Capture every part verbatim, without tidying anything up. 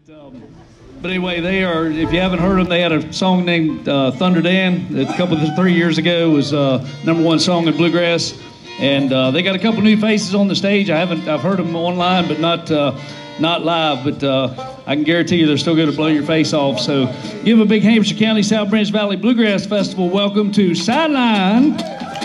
Um, but anyway, they are, if you haven't heard them, they had a song named uh, Thunder Dan that a couple of three years ago was uh, number one song in bluegrass. And uh, they got a couple new faces on the stage. I haven't, I've heard them online, but not uh, not live. But uh, I can guarantee you they're still going to blow your face off. So give a big Hampshire County South Branch Valley Bluegrass Festival welcome to Sideline.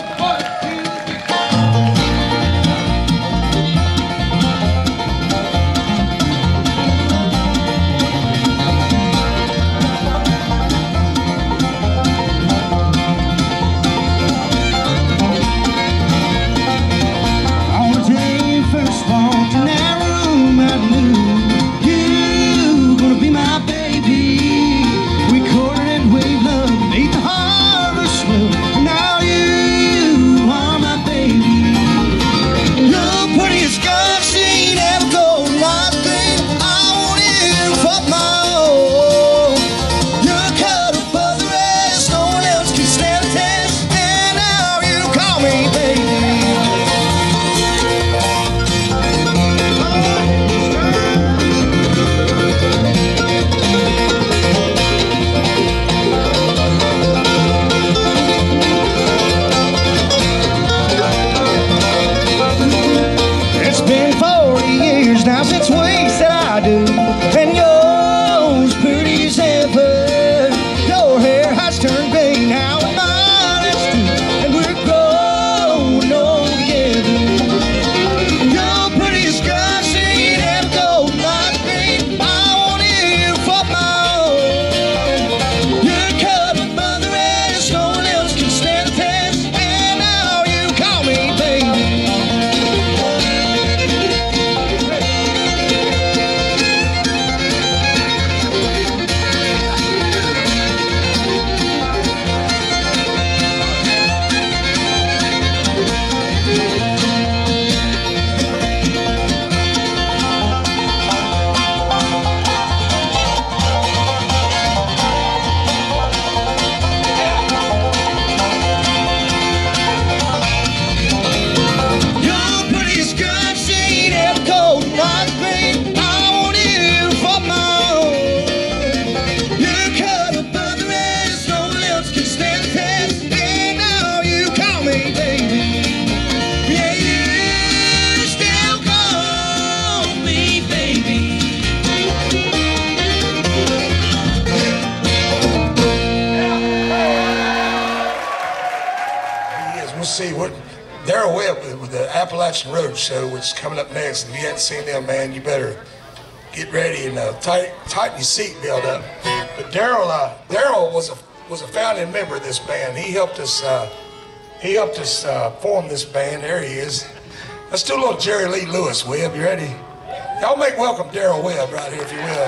Appalachian Road Show, which is coming up next. If you haven't seen them, man, you better get ready and uh, tight, tighten your seatbelt up. But Daryl, uh, Daryl was a was a founding member of this band. He helped us. Uh, he helped us uh, form this band. There he is. Let's do a little Jerry Lee Lewis. Webb, you ready? Y'all make welcome Daryl Webb right here, if you will.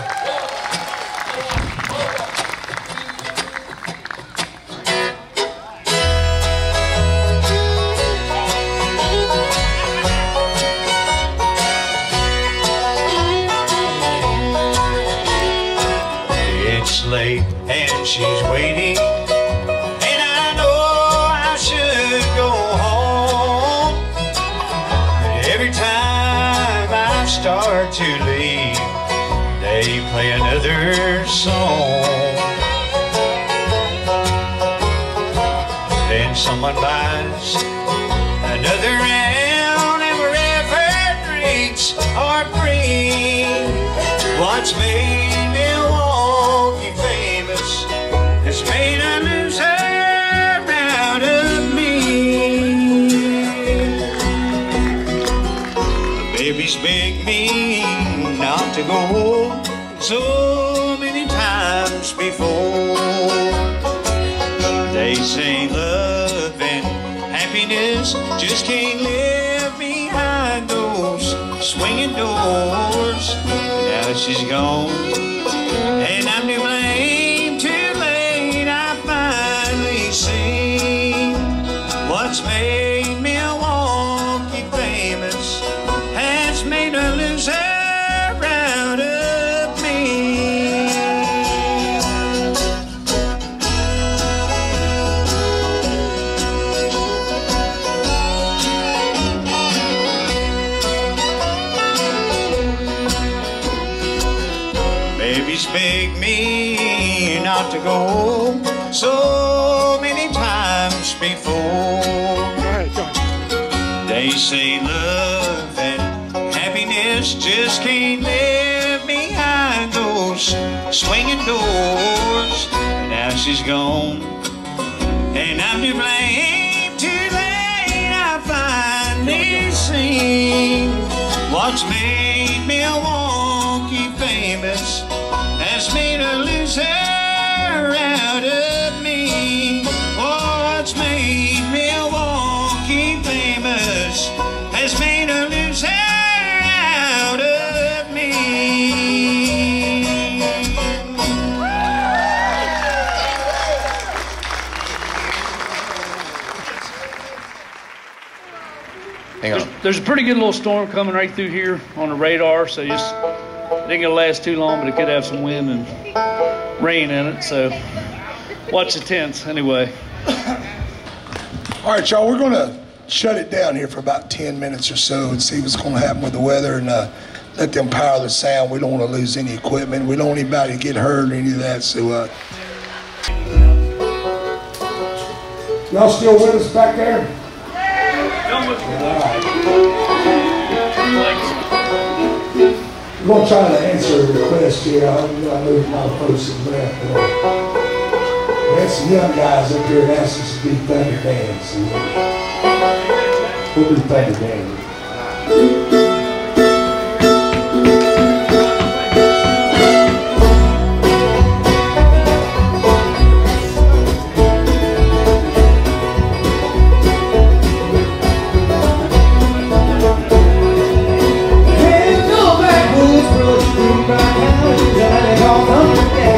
Late and she's waiting, and I know I should go home, but every time I start to leave, they play another song. Then someone buys another round, and wherever drinks are free, what's made me has made a loser out of me. The babies beg me not to go home so many times before. They say love and happiness just can't live behind those swinging doors. Now she's gone, and I'm to blame. What's made me a wonky famous has made a loser out of me. Baby's begged me not to go so many times before. They say love and happiness just can't live behind those swinging doors. Now she's gone, and I'm to blame. Too late I finally seen what's made Milwaukee famous has made a loser out of me. What's made Milwaukee famous has made a loser out of me. Hang on. There's, there's a pretty good little storm coming right through here on the radar, so just it ain't gonna last too long, but it could have some wind and rain in it. So watch the tents anyway. All right, y'all, we're gonna shut it down here for about ten minutes or so and see what's gonna happen with the weather, and uh, let them power the sound. We don't want to lose any equipment. We don't want anybody to get hurt or any of that. So, uh, y'all still with us back there? We're going to try to answer a request here. I know there's a lot of folks that left. But we had some young guys up here that asked us to do Thunder Dance. So we'll do Thunder Dance. Go back, boots, bro, through my house, and I call them